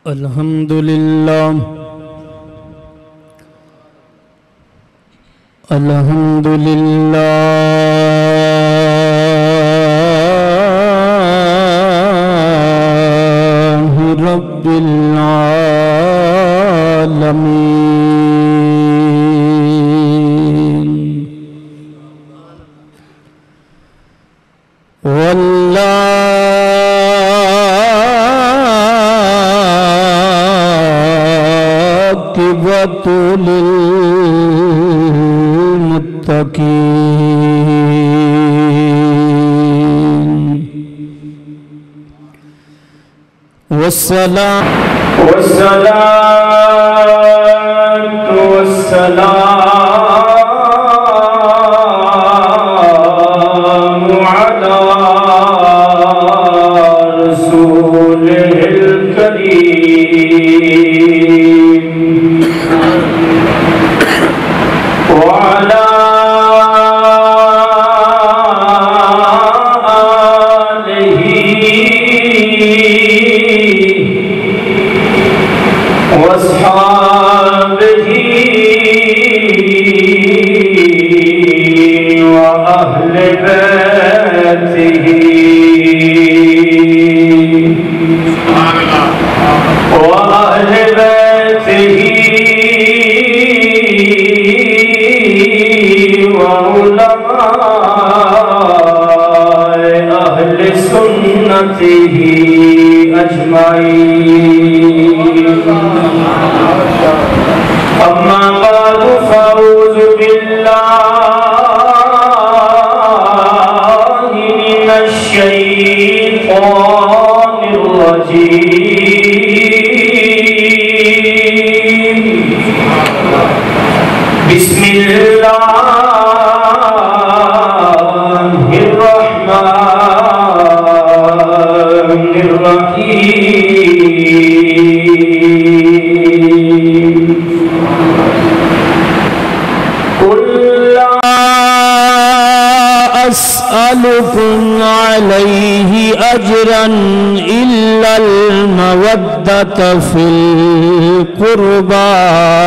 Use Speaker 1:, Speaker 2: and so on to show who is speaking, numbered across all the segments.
Speaker 1: الحمدللہ الحمدللہ رب العالمین والعاقبۃ للمتقین والصلاة والسلام على رسوله الكريم وعلى وأصحابه وأهل بيته وأهل بيته وعلماء أهل سنته أجمعين. أما بعد فأعوذ بالله من الشيطان الرجيم. بسم الله الرحمن الرحيم. قل لا أسألكم عليه أجرا إلا المودة في القربى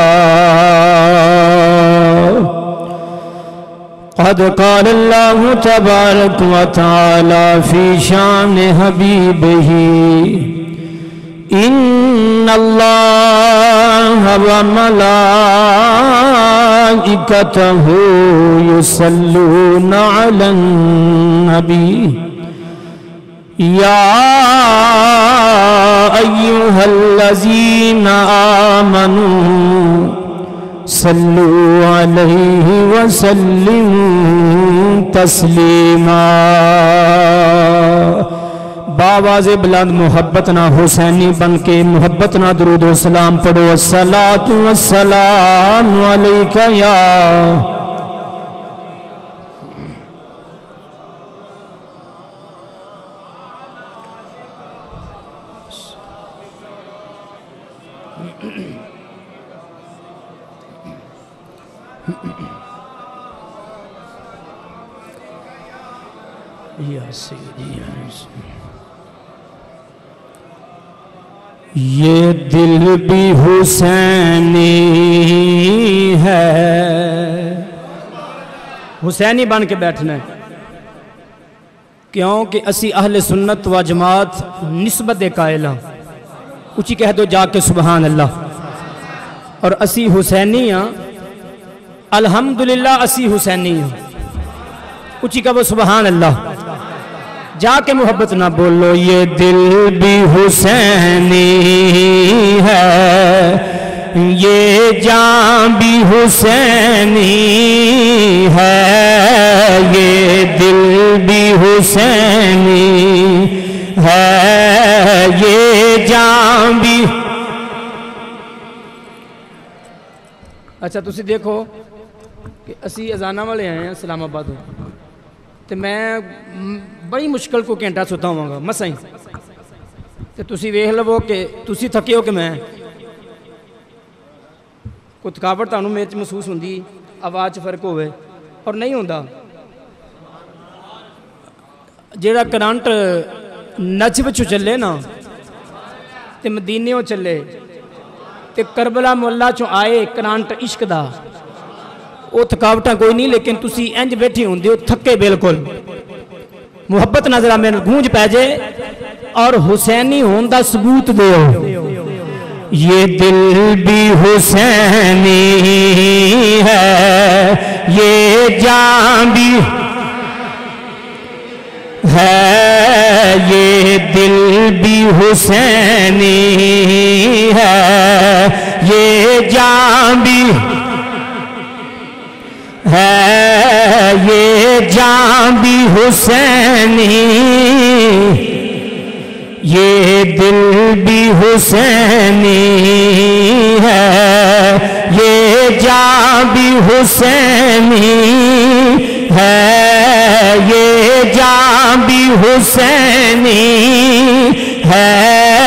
Speaker 1: قد قال الله تبارك وتعالى في شان حبيبه إن الله وملائكته يصلون على النبي يا أيها الذين آمنوا صلوا عليه وسلموا تسلیما. باواز بلند محبت نہ حسینی بن کے محبت نہ درود و سلام پڑھو. الصلاۃ والسلام علیک یا یہ دل بھی حسینی ہے. حسینی بن کے بیٹھنا ہے کیونکہ اسی اہل سنت و جماعت نسبت دے قائل ہاں. اچھی کہہ دو جا کے سبحان اللہ. اور اسی حسینی ہاں الحمدللہ اسی حسینی ہاں. اچھی کہو سبحان اللہ. جا کے محبت نہ بولو. یہ دل بھی حسینی ہے یہ جان بھی حسینی ہے یہ دل بھی حسینی ہے یہ جان بھی. اچھا تسی دیکھو کہ اسی ازانہ والے آئے ہیں اسلام آباد تو میں بڑی مشکل کو گھنٹہ ستا ہوں گا مسائیں تو تسی ویکھ لو کہ تسی تھکے ہو کہ میں کوئی تھکاوٹ تانوں میرے محسوس ہوندی آواز فرق ہوئے اور نہیں ہوندا. جیڑا کرنٹ نچ وچ چلے نا تے مدینیوں چلے تے کربلا مولا چوں آئے کرانٹ عشق دا وہ تھکاوٹاں کوئی نہیں لیکن تسی انج بیٹھی ہوں دیو تھکے بالکل محبت نظرہ میں گونج پیجے اور حسینی ہوندہ ثبوت دیو یہ دل بھی حسینی ہے یہ جان بھی ہے یہ دل بھی حسینی ہے یہ جان بھی ہے یہ جان بھی حسینی یہ دل بھی حسینی ہے یہ جان بھی حسینی ہے یہ جان بھی حسینی ہے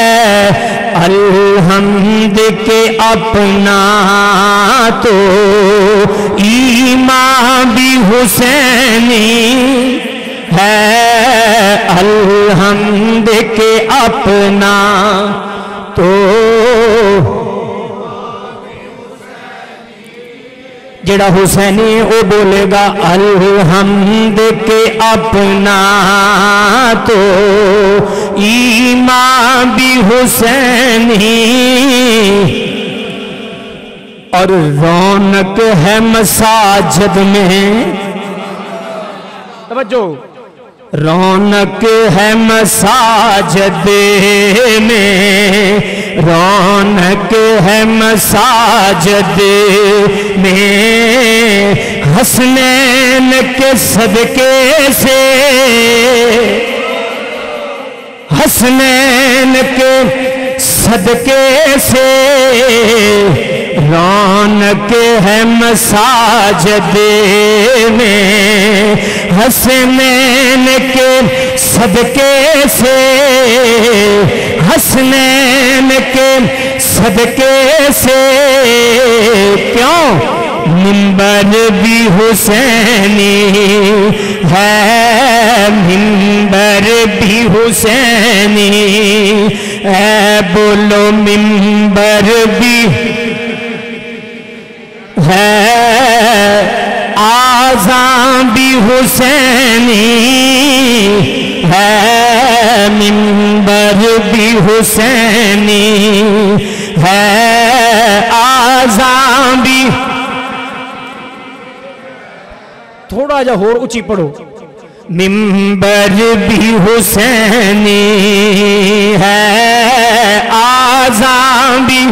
Speaker 1: الحمد کے اپنا تو ایمان بھی حسینی ہے الحمد کے اپنا تو جڑا حسینی وہ بولے گا الحمد کے اپنا تو ایمان بھی حسینی اور رونق ہے مساجد میں توجہ رونق ہے مساجد میں رونق ہے مساجد میں حسنین کے صدقے سے حسنین کے صدقے سے رونق ہے مساجد میں حسنین کے صدقے سے حسنین کے صدقے سے کیوں منبر بھی حسینی ہے منبر بھی حسینی اے بولو منبر بھی ہے آذان بھی حسینی ہے منبر بھی حسینی ہے آذان بھی تھوڑا جا اور اچھی پڑھو منبر بھی حسینی ہے آذان بھی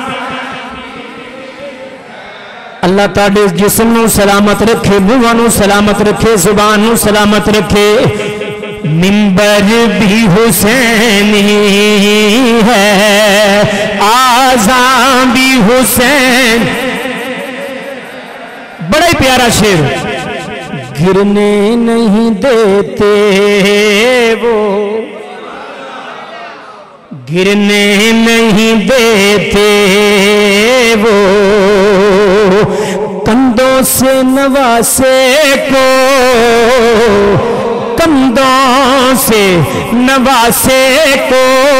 Speaker 1: اللہ تعالی جسم نو سلامت رکھے منہ نو سلامت رکھے زبان نو سلامت رکھے منبر بھی حسینی ہے آذان بھی حسین بڑا ہی پیارا شعر گرنے نہیں دیتے وہ گرنے نہیں دیتے وہ کندھوں سے نواسے کو کندھوں سے نواسے کو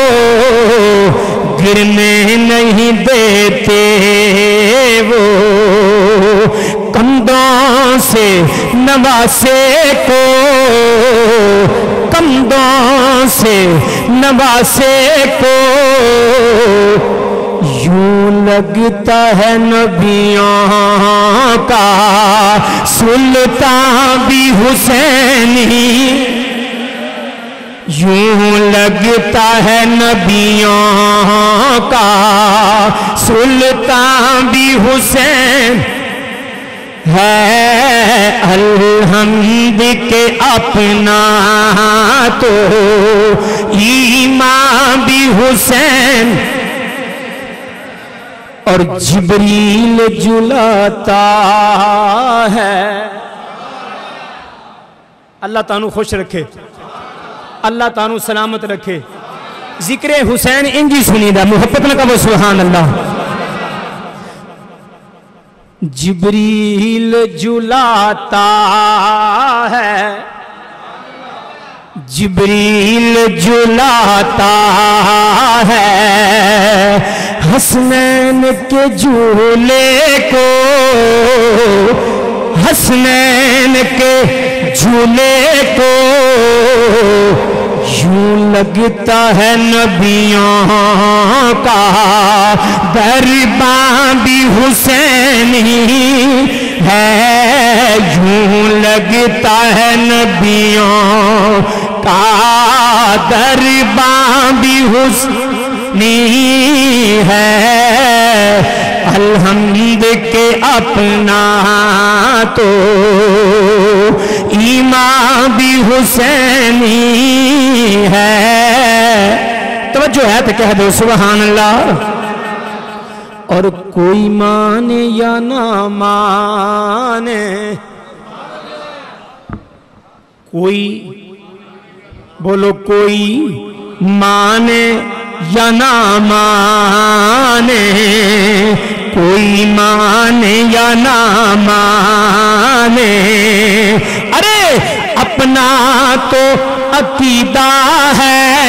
Speaker 1: گرنے نہیں دیتے وہ کندھوں سے نواسے کو کندھوں سے نواسے کو یوں لگتا ہے نبیوں کا سلطان بھی حسینی یوں لگتا ہے نبیوں کا سلطان بھی حسین ہے الحمد کے اپنا تو ایمان بھی حسین اور جبریل جلاتا ہے اللہ تعالیٰ خوش رکھے اللہ تعالیٰ سلامت رکھے ذکر حسین انجی سنی دا محبت نہ کہو سبحان اللہ جبریل جلاتا ہے جبریل جلاتا ہے حسنین کے جھولے کو، حسنین کے جھولے کو، یوں لگتا ہے نبیوں کا درباں بھی حسینی ہے، یوں لگتا ہے نبیوں کا درباں بھی حسینی ہے، الحمد کے اپنا تو ایمان بھی حسینی ہے۔ توجہ ہے تو کہہ دو سبحان اللہ۔ اور کوئی مانے یا نہ مانے، کوئی بولو کوئی مانے یا نہ مانے، کوئی مانے یا نہ مانے، ارے اپنا تو عقیدہ ہے،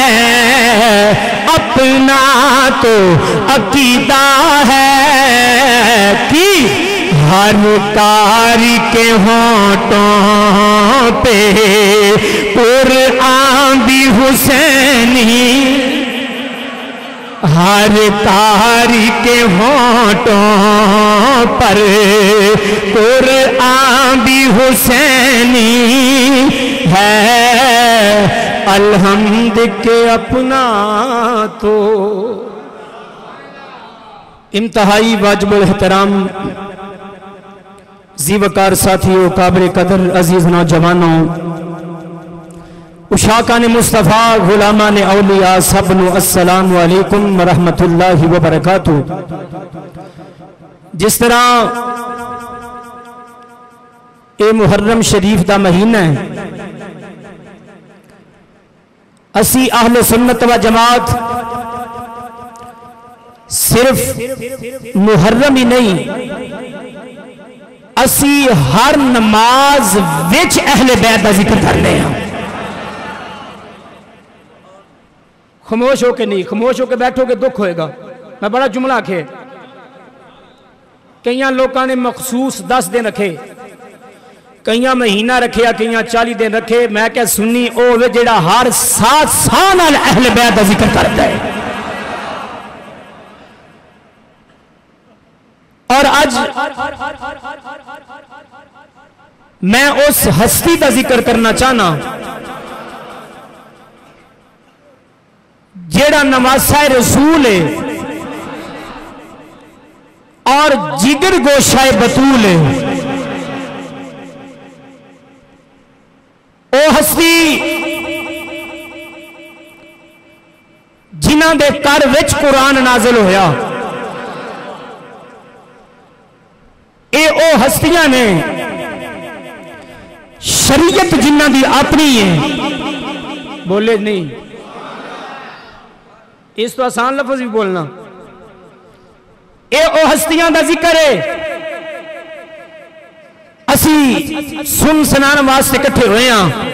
Speaker 1: اپنا تو عقیدہ ہے کہ ہر کاری کے ہونٹوں پہ قرآن بھی حسینی، ہر کاری کے ہونٹوں پر قرآن بھی حسینی ہے، الحمد کے اپنا تو۔ انتہائی واجب الاحترام ذی وقار ساتھیوں، قابل قدر عزیز نوجوانوں، اشاقان مصطفیٰ، غلامان اولیاء، سبنو السلام علیکم ورحمت اللہ وبرکاتہ۔ جس طرح اے محرم شریف دا مہینہ ہے، اسی اہل سنت و جماعت صرف محرم ہی نہیں، اسی ہر نماز وچ اہل بیت دا ذکر کرنے ہیں۔ خاموش ہو کے نہیں، خاموش ہو کے بیٹھو کے دکھ ہوئے گا۔ میں بڑا جملہ آکھے، کئیاں لوگاں نے مخصوص 10 دن رکھے، کئیاں مہینہ رکھے، کئیاں 40 دن رکھے، میں کہ سنی اوہ جڑا ہر 7 سال اہل بیت دا ذکر کرتا ہے۔ اور آج میں اس ہستی دا ذکر کرنا چاہنا جیڑا نواسہ رسول ہے اور جگر گوشہ بطول ہے، او ہستی جنہاں دے کر وچ قرآن نازل ہویا، اے او ہستیاں نے شریعت جنہاں دی اپنی ہے، بولے نہیں اس تو آسان لفظ بھی بولنا، اے او ہستیاں دا ذکر ہے، اسی سن سنان واسطے کٹھے ہوئے ہیں،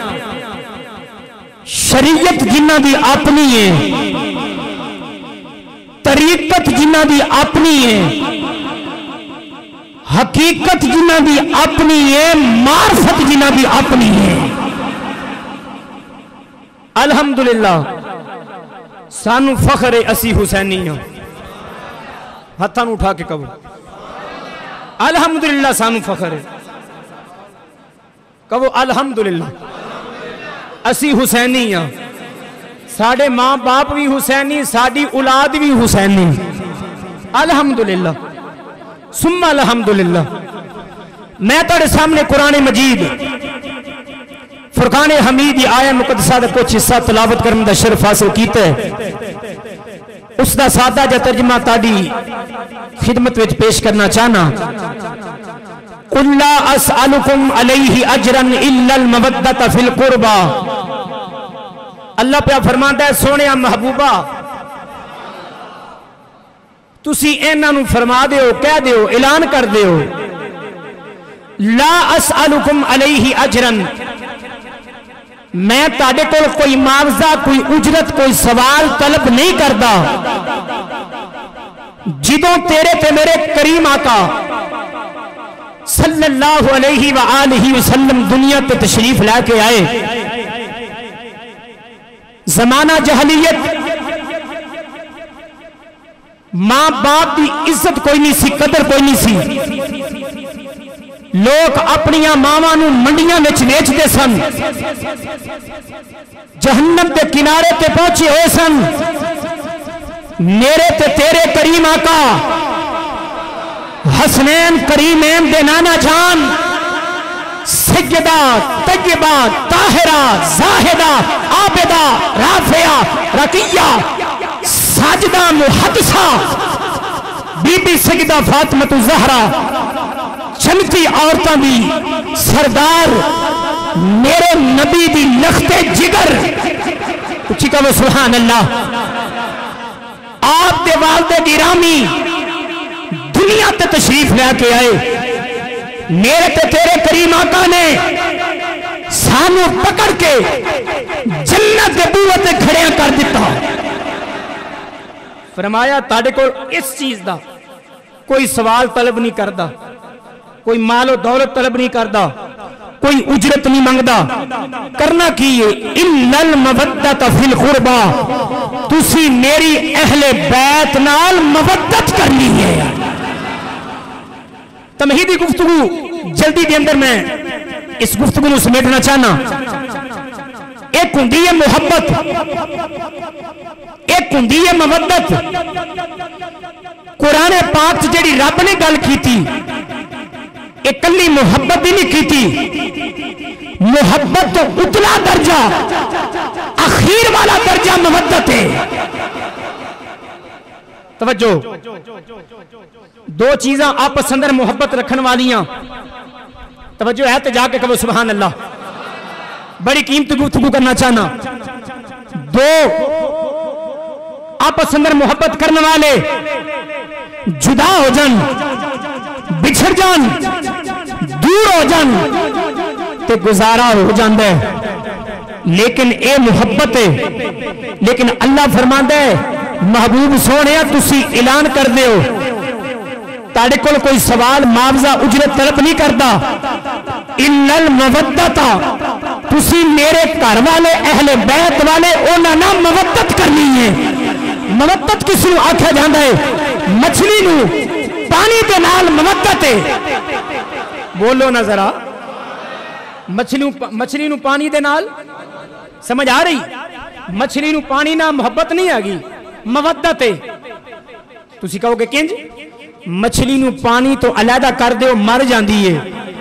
Speaker 1: شریعت جنہ دی اپنی ہے، طریقت جنہ دی اپنی ہے، حقیقت جنہ دی اپنی ہے، معرفت جنہ دی اپنی ہے۔ الحمدللہ سانو فخر اسی حسینی ہیں، ہتھاں اٹھا کے کہو الحمدللہ سانو فخر ہے، کہو الحمدللہ اسی حسینی ہیں، ساڑھے ماں باپ بھی حسینی، ساڑھی اولاد بھی حسینی، الحمدللہ ثم الحمدللہ۔ میں تھوڑے سامنے قرآن مجید فرقان حمید آیہ مقدسہ دا کچھ حصہ تلاوت کرنے دا شرف حاصل کیتا ہے، اس دا سادہ جا ترجمہ تاڑی خدمت وچ پیش کرنا چاہنا۔ قُلْ لَا أَسْأَلُكُمْ عَلَيْهِ أَجْرًا إِلَّا الْمَوَدَّةَ فِي الْقُرْبَى۔ اللہ پہ فرماتا ہے سونیا محبوبہ تسی اینہ نو فرما دیو، کہہ دیو، اعلان کر دیو، لا اسألکم علیہ اجرن، میں تاڑے کو کوئی معاوضہ کوئی اجرت کوئی سوال طلب نہیں کردا جدوں تیرے تے میرے کریم آقا صلی اللہ علیہ وآلہ وسلم دنیا تے تشریف لے کے آئے زمانہ جہلیت ماں باپ دی عزت کوئی نہیں سی قدر کوئی نہیں سی لوگ اپنیاں ماواں نوں منڈیاں وچ ویچدے سن جہنم دے کنارے تے پہنچے ہوئے سن میرے تے تیرے کریم آقا حسنین کریمین دے نانا جان سیدہ طیبہ طاہرہ زاہدہ عابدہ رافعہ رقیہ ساجدہ محدثہ بی بی سیدہ فاطمہ الزہرا چمتی عورتاں دی سردار میرے نبی دی لخت جگر اچھی کہو سبحان اللہ آپ دے والد گرامی دنیا تے تشریف لے کے آئے میرے تے تیرے کریم آقا نے سانو پکڑ کے جنت دے بوئے تے کھڑیاں کر دیتا فرمایا تاڑے کو اس چیز دا کوئی سوال طلب نہیں کردا کوئی مال و دولت طلب نہیں کردا کوئی اجرت نہیں منگدا کرنا کیے اِنَّ الْمَوَدَّةَ فِي الْقُرْبَى تُسی میری اہل بیت نال مودت کرنی ہے تمہیدی گفتگو جلدی دے اندر میں اس گفتگو نو سمیٹنا چاہنا ایک ہندی ہے محبت ایک ہندی ہے مودت قرآن پاک جیڑی رب نے گل کی تھی ایک کلی محبت بھی نہیں کی تھی محبت تو اتلا درجہ اخیر والا درجہ مودت ہے توجہ دو چیزاں آپس اندر محبت رکھن والیاں توجہ ہے تو جا کے کہو سبحان اللہ بڑی قیمتی گفتگو کرنا چاہنا دو آپس اندر محبت کرنے والے جدا ہو جان بچھڑ جان دور ہو جان تے گزارا ہو جاندے لیکن اے محبت ہے لیکن اللہ فرماندے محبوب سونے تسی اعلان کر دیو تاڑے کول کوئی سوال معاوضہ اجرت طلب نہیں کردا اِنَّ الْمَوَدَّةَ تسی میرے گھر والے اہل بیت والے انہاں نہ مودت کرنی ہے مودت کس نو آکھیا جاندا ہے مچھلی نو پانی دے نال مودت ہے بولو نہ ذرا مچھلی نو پانی دے نال سمجھ آ رہی مچھلی نو پانی نہ محبت نہیں آگی مودت ہے تسی کہو گے کنج مچھلی نو پانی تو علیحدہ کر دے مر جاندی ہے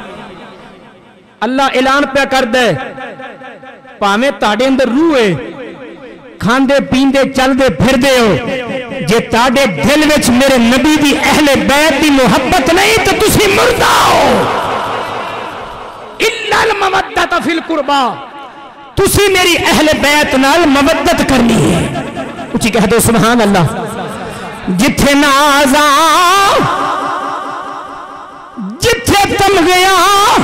Speaker 1: اللہ اعلان پہ کر دے پاویں تاڑے اندر روح ہے کھاندے پیندے چل دے پھر دے ہو جے تاڑے دل وچ میرے نبی دی اہل بیت دی محبت نہیں تو تسی مردہ ہو اِلَّا الْمَوَدَّةَ فِي الْقُرْبَى تسی میری اہل بیت نال مودت کرنی ہے اچھی کہہ دو سبحان اللہ جتھے نازاں جتھے تم گیا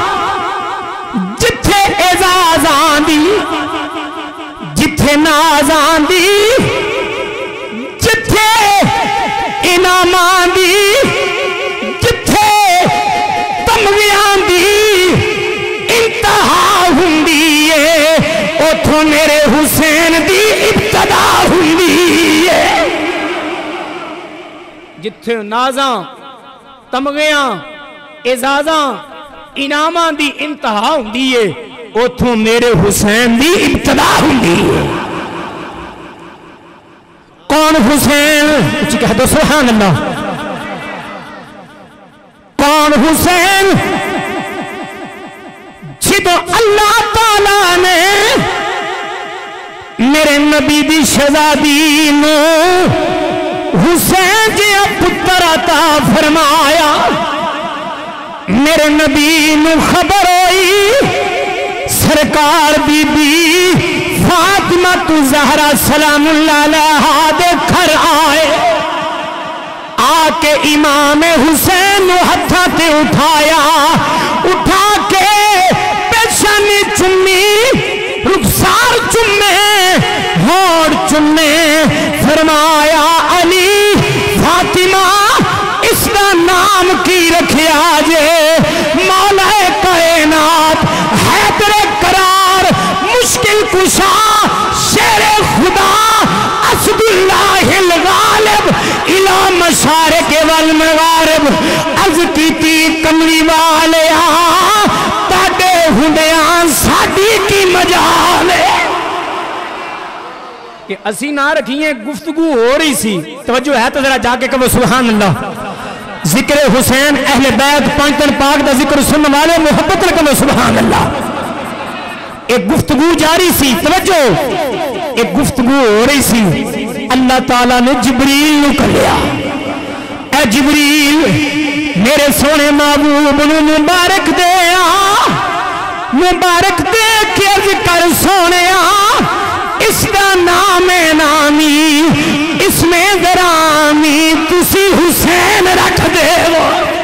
Speaker 1: جتھے اعزازاں دی جتھے نازاں دی جتھے انعاماں دی جتھے تمغیاں دی انتہا ہوندی ہے اوتھوں میرے حسین دی ابتدا ہوندی ہے جتھے نازاں تمغیاں اعزازاں انعاماں دی انتہا ہوندی ہے اوتھوں میرے حسین دی ابتدا ہوندی ہے کون حسین اچھی کہہ دو سبحان اللہ کون حسین جدو اللہ تعالیٰ نے میرے نبی دی شہزادی نو حسین جی پتر عطا فرمایا میرے نبی نو خبر ہوئی سرکار بی بی فاطمہ الزہرا سلام اللہ علیہا دے گھر آئے آکے امام حسین نو ہتھا تے اٹھایا اٹھا کے پیشانی چمی رخسار
Speaker 2: رکھیا جے مولا کائنات حیدر قرار مشکل کشا شیر خدا اسد اللہ الغالب الہ مشارق والمغارب عرض کیتی کملی والیا تاڑے ہندیاں ساڑی کی مجال ہے
Speaker 1: کہ اسی نہ رکھیے گفتگو ہو رہی سی توجہ ہے تو ذرا جا کے کہو سبحان اللہ
Speaker 2: ذکر حسین اہل بیت پانچتن پاک دا ذکر سننے والے محبت رکھو سبحان اللہ ایک گفتگو جاری سی توجہ ایک گفتگو ہو رہی سی اللہ تعالیٰ نے جبریل نو کہیا اے جبریل میرے سونے محبوب نو مبارک دے مبارک دے کے عرض کر سونے اس دا نام نامی اس میں درامی تسی حسین رکھ دے وہ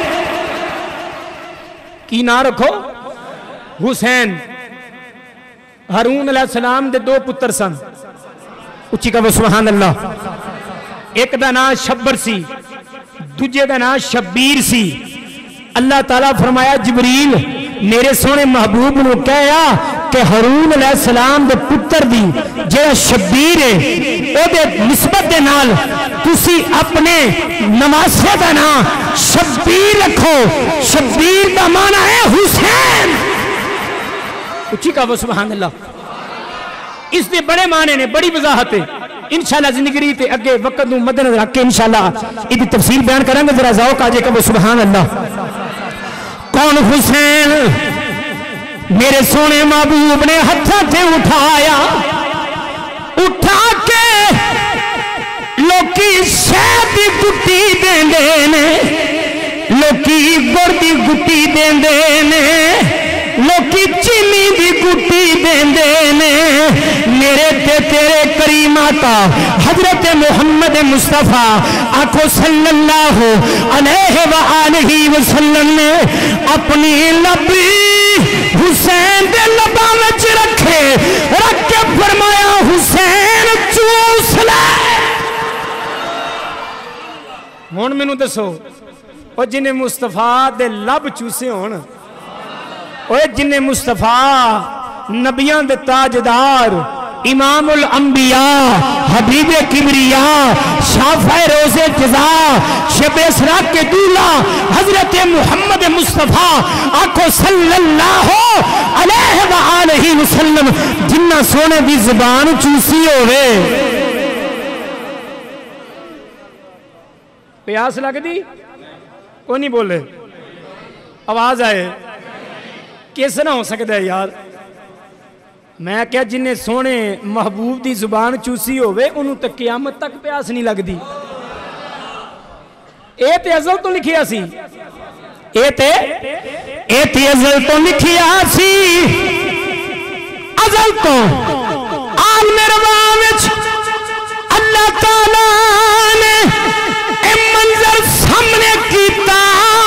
Speaker 1: کی نہ رکھو حسین ہارون علیہ السلام دے دو پتر سن
Speaker 2: اچھی کہو سبحان اللہ
Speaker 1: ایک دا نام شبر سی دوجے دا نام شبیر سی
Speaker 2: اللہ تعالیٰ فرمایا جبریل میرے سونے محبوب نے کہا کہ ہارون علیہ السلام دے پتر دی جہاں شبیر ہے او دے نسبت دے نال تسی اپنے نواسے دا نام شبیر رکھو شبیر دا معنی ہے حسین
Speaker 1: اچھی کہو سبحان اللہ اس نے بڑے معنی نے بڑی وضاحت ہے انشاءاللہ زندگی تے اگے وقت نو مدن رکھ کے انشاءاللہ یہ تفصیل بیان کریں گے ذرا ذوق آجے کہو سبحان اللہ
Speaker 2: کون حسین میرے سونے محبوب نے ہتھا تھے اٹھایا اٹھا کے لوکی شہد دی گٹی دیں دینے لوکی گڑ دی گٹی دیں دینے لوکی چینی دی گٹی دیں دینے میرے تے تیرے کریم آقا حضرت محمد مصطفیٰ آنکھو صلی اللہ علیہ وآلہ وسلم نے اپنی لبی حسین دے لبا میں رکھے رکھ کے فرمایا حسین چوس لے
Speaker 1: ہون میں نو دسو اور جنہیں مصطفیٰ دے لب چوسے ہون اور جنہیں مصطفیٰ نبیان دے تاجدار
Speaker 2: امام الانبیاء حبیب کبریاء شافع روز جزا شب اسراء کے دولا حضرت محمد مصطفیٰ آنکھو صلی اللہ علیہ وآلہ وسلم جنہ سونے دی زبان چوسی ہوئے
Speaker 1: پیاس لگ دی کوئی نہیں بولے آواز آئے کیسے نہ ہو سکتا ہے یار میں کیا جنہیں سونے محبوب دی زبان چوسی ہوئے انہوں تک قیامت تک پیاس نہیں لگ دی اے تے ازل تو لکھیا سی اے تے
Speaker 2: ازل تو لکھیا سی ازل تو عالم روامچ اللہ تعالیٰ نے اے منظر سامنے کیتا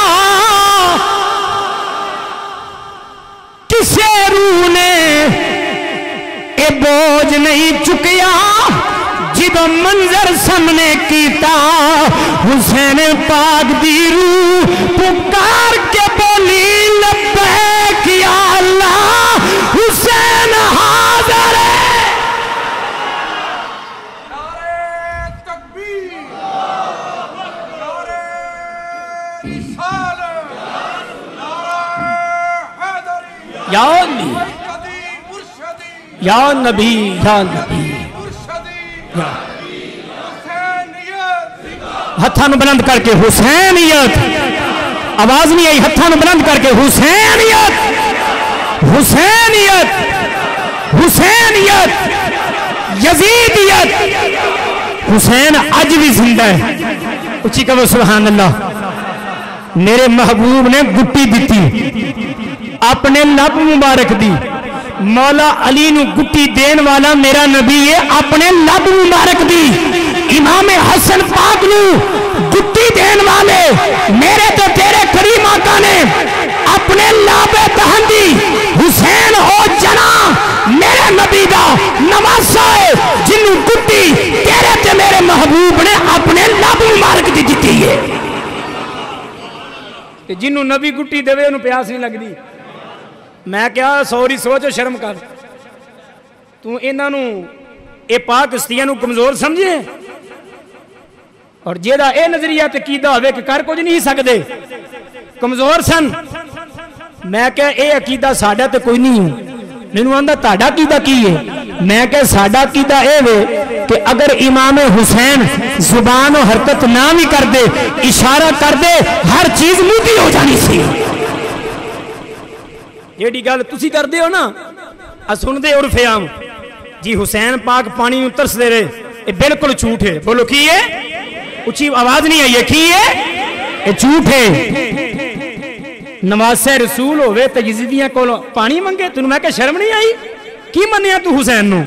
Speaker 2: کسے روح نے اے بوجھ نہیں چکیا جب منظر سامنے کیتا حسین پاک دی روح پکار کے بولی لبیک یا اللہ حسین حاضر ہے
Speaker 3: نعرہ تکبیر نعرہ رسالت نعرہ حیدری
Speaker 1: یا نبی یا نبی یا نبی
Speaker 2: ہتھاں بلند کر کے حسینیت آواز نہیں آئی ہتھاں بلند کر کے حسینیت حسینیت حسینیت یزیدیت حسین آج بھی زندہ ہے اچھی کہو سبحان اللہ میرے محبوب نے گٹی دیتی اپنے لب مبارک دی مولا علی نو گٹی دین والا میرا نبی ہے اپنے لب مبارک دی امام حسن پاک نو گٹی دین والے میرے تو تیرے کریم آقا نے اپنے لب دہن دی حسین ہو جنا میرے نبی دا نواسا ہے جنو گٹی تیرے تے میرے محبوب نے اپنے لب مبارک دی دیتی ہے
Speaker 1: کہ جنہوں نبی گٹی دے انہوں پیاس نہیں لگ دی. میں کیا سوری سوچو شرم کر تو انہوں اے پاک ہستیاں کمزور سمجھے اور جیدہ اے نظریہ عقیدہ ہوئے کہ کر کچھ نہیں سکدے کمزور سن. میں کہا اے عقیدہ ساڈا تے کوئی نہیں ہوں. مینوں آندا تہاڈا عقیدہ کی ہے؟ میں کہا ساڈا عقیدہ اے وے کہ اگر امام حسین زبان و حرکت نہ بھی کر دے اشارہ کر دے ہر چیز موٹی ہو جانی سی. یہ گل تسی کر دے ہو نا سن دے عرف عام جی حسین پاک پانی میں ترس دے رہے یہ بالکل جھوٹ ہے. بولو کی ہے؟ اچھی آواز نہیں آئی ہے کی ہے؟ یہ جھوٹ ہے. نواسہ رسول ہوئے تے یزیدیاں کو پانی منگے تنوں میں کہ شرم نہیں آئی کی منیا تو حسین نو؟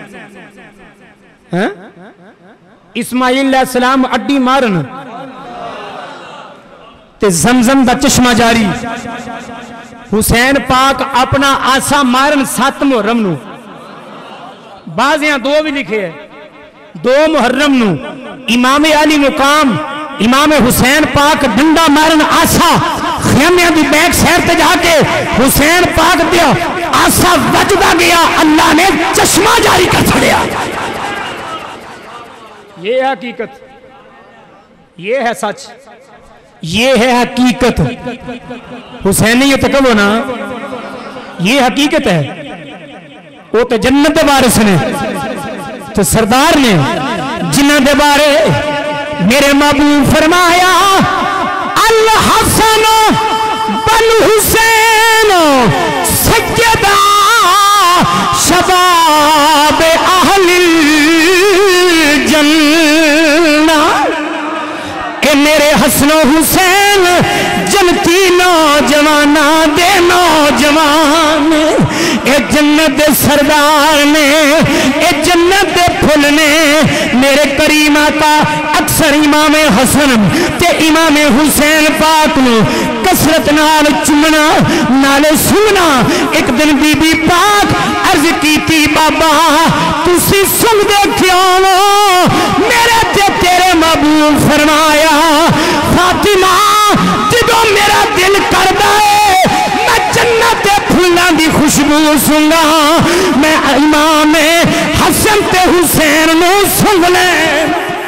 Speaker 1: اسماعیل علیہ السلام اڈی مارن تے زمزم دا چشمہ جاری. حسین پاک اپنا آسا مارن 7 محرم نو. بعض یہاں 2 بھی لکھے ہیں 2 محرم نو امام علی مقام امام حسین پاک ڈنڈا مارن آسا خیمیاں دی بیک سیر تے جا کے حسین پاک دیا آسا وجدہ گیا اللہ نے چشمہ جاری کر چھڑیا. یہ ہے حقیقت یہ ہے سچ یہ ہے حقیقت. حسینیت کب ہونا یہ حقیقت ہے. وہ تو جنت دے وارث نے تو سردار نے جنہ دے بارے میرے محبوب فرمایا الحسن بن حسین سیدہ شباب اہل الجنہ. کہ میرے حسن و حسین جنتی نوجوانہ دے نوجوان اے جنت دے سردار نے اے جنت دے پھل نے میرے کریم آقا اکثر امام حسن تے امام حسین پاک نو کسرت نال چمنا نالے سننا. ایک دن بی بی پاک عرض کی تھی بابا تسی سن دے کیوں میرے تے تیرے محبوب فرمایا فاطمہ جدو میرا دل کردا ہے میں جنت دے پھلاں دی خوشبو سنگا میں امام حسن تے حسین نو سنگ لے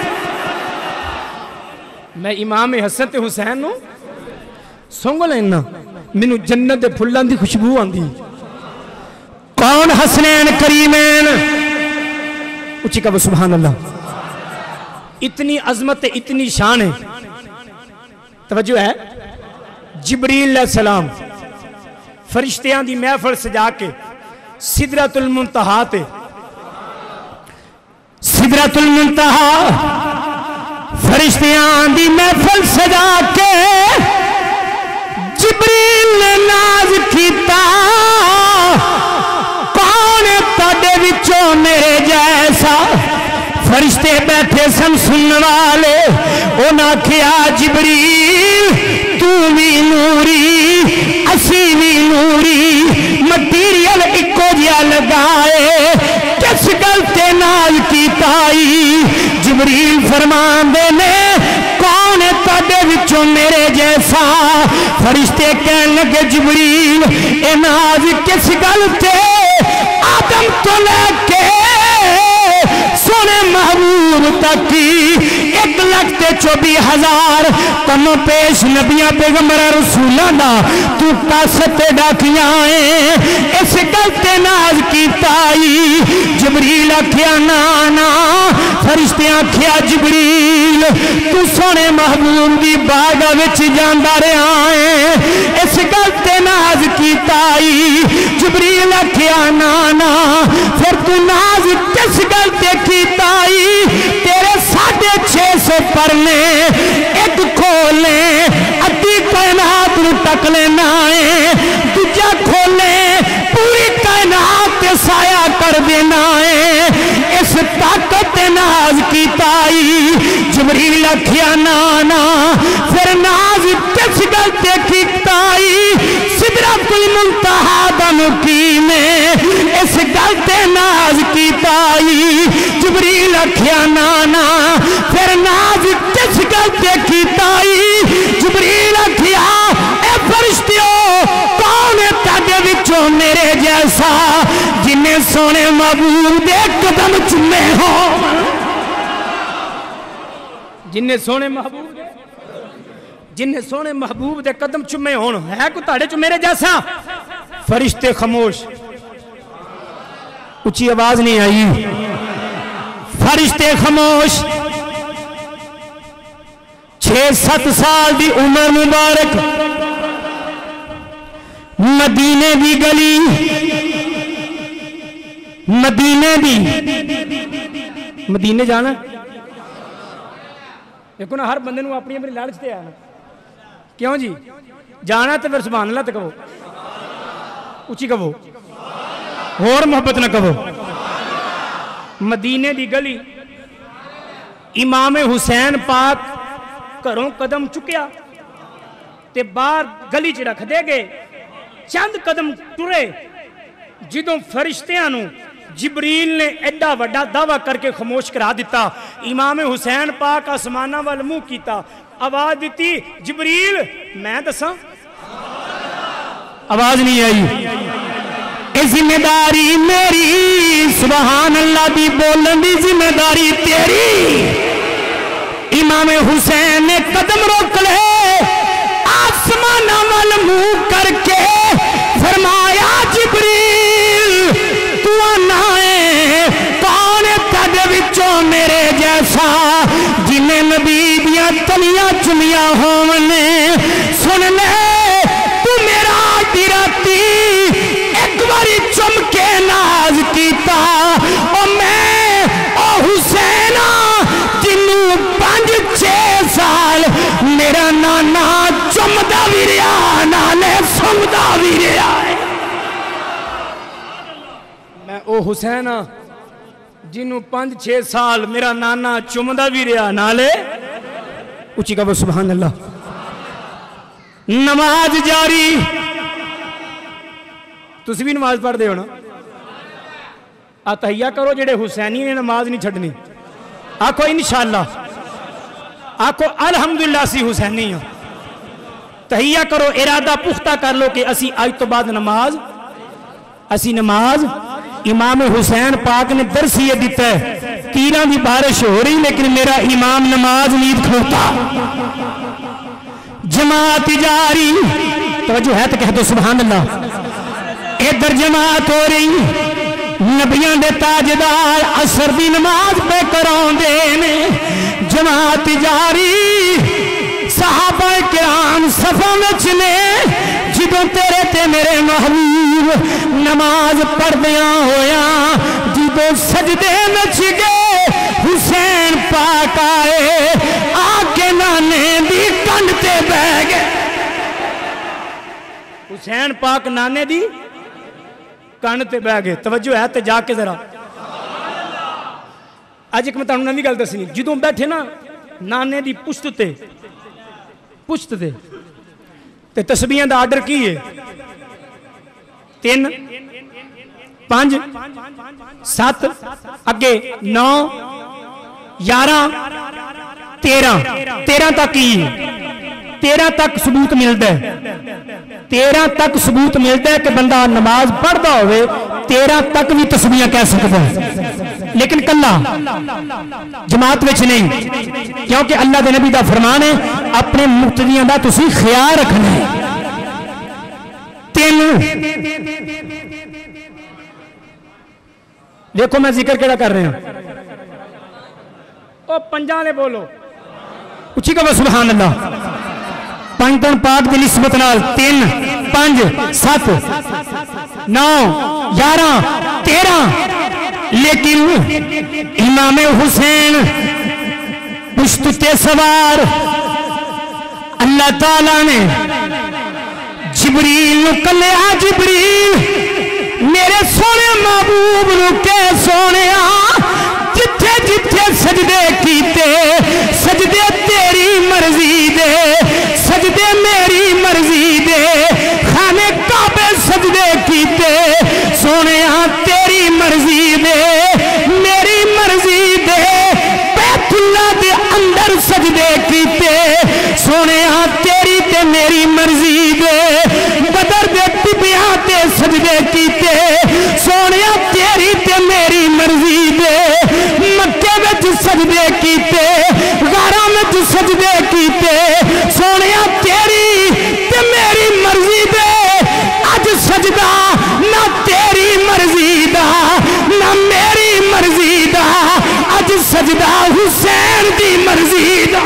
Speaker 1: میں امام حسن تے حسین نو سنگ لینا مینوں جنت دے پھلاں دی خوشبو آندی. کون حسنین کریمین اچھی کہو سبحان اللہ. اتنی عظمت اتنی شان ہے. توجہ ہے جبریل علیہ السلام فرشتیاں دی محفل سجا کے سدرۃ المنتہا تے سدرۃ المنتہا فرشتیاں دی محفل سجا کے جبریل نے ناز کیتا کون تاڈے وچوں میرے جیسا. فرشتے بیٹھے سن سننے والے انہاں کیا جبریل تو بھی نوری اسی بھی نوری مٹیریل اکو جیا لگائے کس گل تے نال کیتائی. جبریل فرماندے نے کون تاڈے وچوں میرے جیسا. فرشتے کہن لگے جبریل اے ناز کس گل تے آدم تو لے کے سونے محبوب تک 1,24,000 تم پیش نبیاں پیغمبر رسولاں دا تو قاصد ڈاکیاں اس گل تے ناز کیتائی. جبریل آکھیا نانا فرشتے آکھیا جبریل تو سونے محبوب دی بارگاہ وچ جاندا رہیا ہے اس گل تے ناز کیتائی. جبریل آکھیا نانا پھر تو ناز کس گل تے کیتائی. تیرے 650 پرنے ایک کھولے ادھی کائنات نو ٹک لینا ہے دوجا کھولے پوری کائنات تے سایہ کر دینا ہے اس طاقت ناز کیتائی. جبریل آکھیا نانا پھر ناز کس گل تے کیتائی. سدرۃ المنتہا دا مقیم اس گل تے ناز کیتائی. جبریل آکھیا نانا پھر ناز کس گل تے کیتائی. جبریل آکھیا
Speaker 2: میرے جیسا جنہیں سونے محبوب دے قدم چومے ہو
Speaker 1: جنہیں سونے محبوب دے جنہیں سونے محبوب دے قدم چومے ہون ہے کو تاڑے چو میرے جیسا فرشتے خاموش
Speaker 2: اچھی آواز نہیں آئی فرشتے خاموش 6-7 سال دی عمر مبارک مدینے دی گلی مدینے دی
Speaker 1: مدینے جانا دیکھو نا ہر بندے نو اپنی اپنی لالچتے آنا کیوں جی جانا تو پھر سبحان اللہ تے کہو اچھی کہو
Speaker 2: اور محبت نہ کہو
Speaker 1: مدینے دی گلی امام حسین پاک گھروں قدم چکیا تے باہر گلی چ رکھ دے گئے چند قدم ٹرے جدوں فرشتیاں نو جبریل نے ایڈا وڈا دعویٰ کر کے خاموش کرا دیتا امام حسین پاک آسمانہ وال منہ کیتا آواز دیتی جبریل میں دساں
Speaker 2: آواز نہیں آئی اے ذمہ داری میری سبحان اللہ دی بولن دی ذمہ داری تیری امام حسین نے قدم روک لے آسمان وال منہ کر کے فرمایا جبریل تو آنا ہے کون تھے وچوں میرے جیسا جنہیں نبی دیاں تلیاں چمیاں ہونے سن لے تو میرا دیراتی ایک باری چم کے ناز کیتا او میں او حسینہ جنوں 5-6 سال میرا نانا چمدہ بھی رہا نالے سمدہ بھی رہا ہے
Speaker 1: میں او حسینہ جنوں 5-6 سال میرا نانا چمدہ بھی رہا نالے
Speaker 2: اچھی کہو سبحان اللہ نماز جاری
Speaker 1: تسی بھی نماز پڑھ دے ہو نا تحیہ کرو جڑے حسینی نے نماز نہیں چھڑنی آکھو انشاءاللہ آکھو الحمدللہ سی حسینی ہوں تحیہ کرو ارادہ پختہ کر لو کہ اسی آج تو بعد نماز
Speaker 2: امام حسین پاک نے درس یہ دیتا ہے تیران دی بارش ہو رہی لیکن میرا امام نماز نہیں کھوتا جماعت جاری توجہ ہے تو کہہ دو سبحان اللہ ادھر جماعت ہو رہی نبیاں دے تاجدار عصر دی نماز پہ کرون دینے جماعت جاری صحابہ کرام صفوں میں چلے جدوں تیرے تے میرے محبوب نماز پڑھ دیاں ہویا جدوں سجدے میں چگے حسین پاک آئے آکے نانے دی کنڈ تے بہ گئے
Speaker 1: حسین پاک نانے دی کنڈ تے بہ گئے توجہ ہے تے جا کے ذرا آج ایک میں تانوں نویں گل دسنی جدوں بیٹھے نا نانے دی پشت تے تے تسبیحاں دا آرڈر کی ہے 3 5 7 اگے 9 11 13 تک ہی 13 تک ثبوت ملتا ہے 13 تک ثبوت ملتا ہے کہ بندہ نماز پڑھتا ہوئے 13 تک بھی تسبیحاں کہہ سکتا ہے لیکن کلا جماعت وچ نہیں کیونکہ اللہ دے نبی دا فرمان ہے اپنے مقتدیاں دا تسی خیال رکھنا ہے 3 دیکھو میں ذکر کیڑا کر رہے ہیں او پنجاں لے بولو
Speaker 2: اچھی کہو سبحان اللہ پنجتن پاک دی نسبت نال 3 5 7 9 11 13 لیکن امام حسین پشت تے سوار اللہ تعالیٰ نے جبریل نو کلیا جبریل میرے سونے محبوب نو کہ سونے جتھے جتھے سجدے کیتے سجدے تیری مرضی دے سجدے میری مرضی دے خانے کعبے سجدے کیتے سونے تیری مرضی دے میری مرضی دے بیت اللہ دے اندر سجدے کیتے سونے تیری تے میری مرضی دے بدر دے ٹبیاں تے سجدے کیتے غارہ میں تو سجدے کیتے سونیا تیری تے میری مرضی دے اج سجدہ نہ تیری مرضی دا نہ میری مرضی دا اج سجدہ حسین دی مرضی دا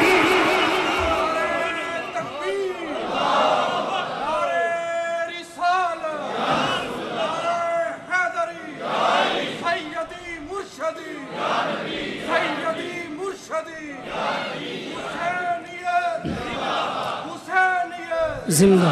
Speaker 2: زندہ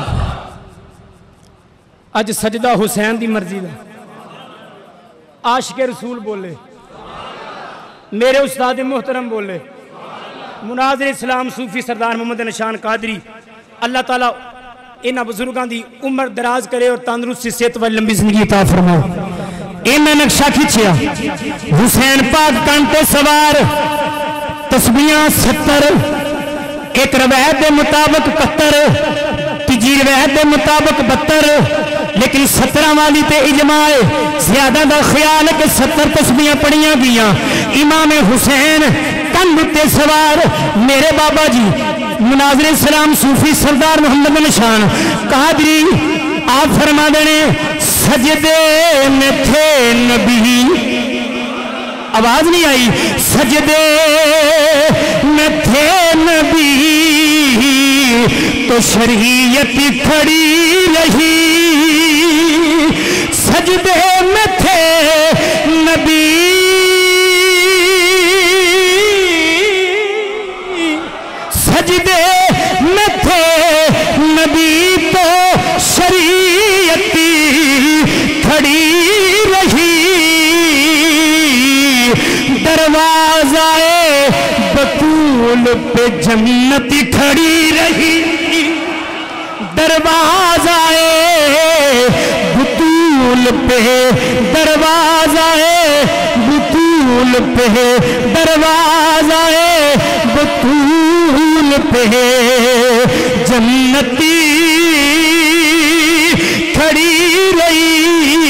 Speaker 2: اج سجدہ حسین دی مرضی دا عاشق رسول بولے میرے استاد محترم بولے مناظر اسلام صوفی سردار محمد نشان قادری اللہ تعالیٰ انہاں بزرگان دی عمر دراز کرے اور تندرستی صحت و لمبی زندگی عطا فرمائے میں نقشہ کھینچیا حسین پاک کانٹے سوار تسبیحاں 70 ایک روایت دے مطابق 71 تیجی روایت دے مطابق 72 لیکن 17 والی تے اجماع زیادہ دا خیال ہے کہ 70 تسبیحاں پڑھیاں گیاں امام حسین کندھ تے سوار میرے بابا جی مناظر اسلام صوفی سردار محمد نشان قادری آپ فرما دینے سجدے میں تھے نبی آواز نہیں آئی سجدے میں تھے نبی تو شریعت کھڑی رہی سجدے میں تھے نبی سجدے میں تھے نبی تو شریعت کھڑی رہی دروازہ بطول پہ جنت کھڑی رہی دروازہ بطول پہ دروازہ بطول پہ دروازہ بطول پہ جنتی کھڑی رہی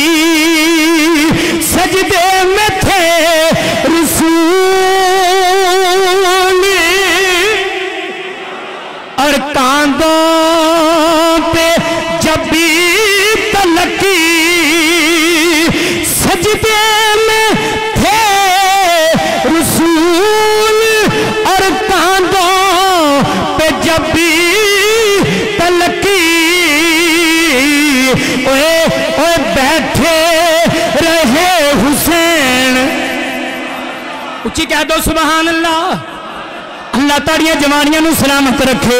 Speaker 2: سجدے میں تھے رسول اور کاندوں پہ جب بھی تلقی سجدے میں تھے رسول اور کاندوں پہ جب بھی تلقی اوے بیٹھے رہے حسین اچھی کہہ دو سبحان اللہ اللہ تاڑیاں جوانیاں نو سلامت رکھے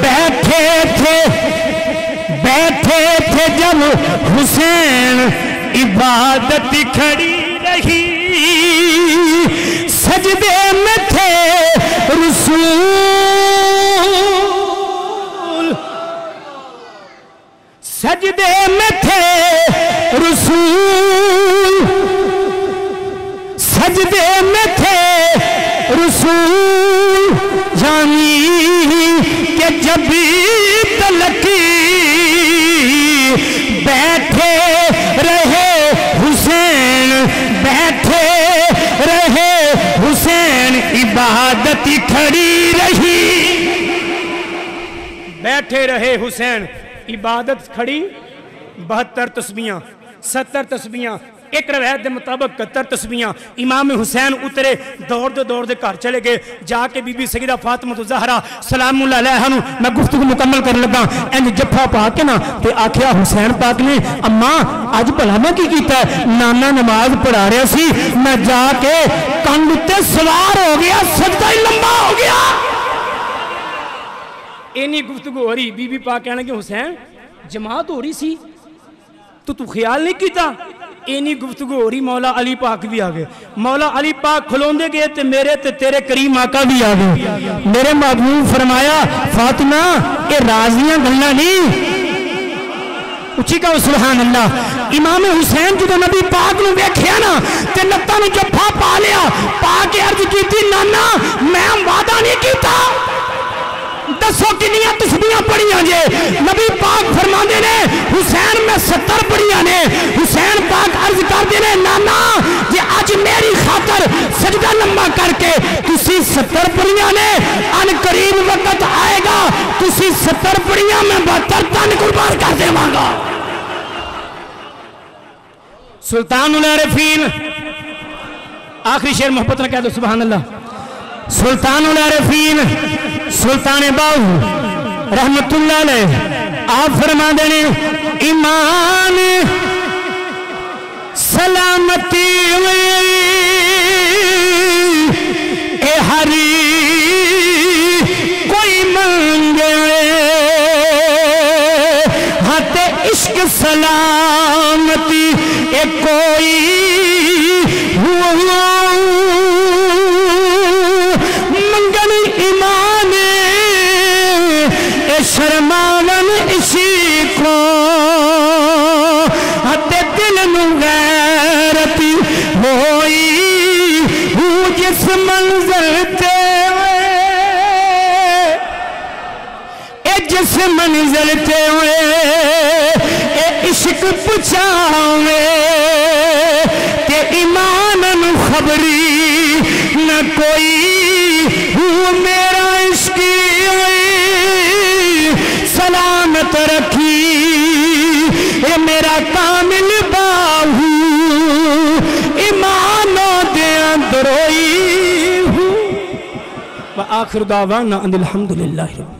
Speaker 2: بیٹھے تھے جب حسین عبادت کھڑی رہی سجدے میں تھے رسول سجدے میں تھے رسول سجدے میں تھے رسول یعنی کہ جب بھی تلقی بیٹھے رہے حسین بیٹھے رہے حسین عبادت کھڑی رہی بیٹھے رہے حسین عبادت کھڑی 72 تسبیحاں 70 تسبیحاں ایک روایت دے مطابق 71 تسبیحاں امام حسین اترے دوڑ دے گھر چلے گئے جا کے بی بی سیدہ فاطمہ زہرا سلام اللہ علیہا نو میں گفتگو مکمل کرنے لگا انج جفا پا کے نا تے آکھیا حسین پاک نے اماں اج بھلا میں کی کیتا ہے نانا نماز پڑھا رہا سی میں جا کے کندھ تے سوار ہو گیا سجدہ ہی لمبا ہو گیا اینی گفتگو ہو رہی بی بی پاک کہنے کہ حسین جماعت ہو رہی سی تو خیال نہیں کیتا اینی گفتگو ہو رہی مولا علی پاک بھی آگئے مولا علی پاک کھلون دے گئے تے میرے تے تیرے کریم آقا بھی آگئے میرے محبوب فرمایا فاطمہ اے رازیاں گلنا نہیں اچھی کہو سبحان اللہ امام حسین جدو نبی پاک نو بیکھیا نا تے لتا نو جفا پا لیا پاک عرض کی تھی نانا میں وعدہ نہیں کیتا دسو کنیاں تسبیحاں پڑھیاں جے؟ نبی پاک فرماندے نے حسین میں 70 پڑھیاں نے. حسین پاک عرض کردے نے نانا جے اج میری خاطر سجدہ لمبا کر کے تسی 70 پڑھیاں نے، ان قریب وقت آئے گا تسی 70 پڑھیاں میں 72 تن قربان کر دیواں گا. سلطان العارفین آخری شعر محبت نے کہہ دو سبحان اللہ. سلطان العارفین سلطان باہو رحمت اللہ علیہ آپ فرما دینے ایمان سلامتی اے ہری کوئی مانگے ہاتھ عشق سلامتی اے کوئی منگن ایمان اے شرماون اسی کو ہاتھ دل نو غیرتی ہوئی جس منظر تے اے جس منظر تے اے عشق پچھاوے تے ایمان نو خبری نہ کوئی میرا عشقی سلامت رکھی اے میرا کامل باہو ایمانوں دے اندروئی ہوں. وآخر دعوانا ان الحمدللہ.